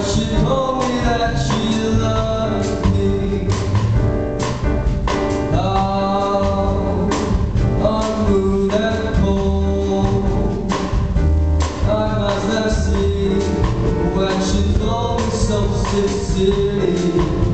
she told me that she loved me. Out on moon and cold, I must have seen when she told me so sincerely.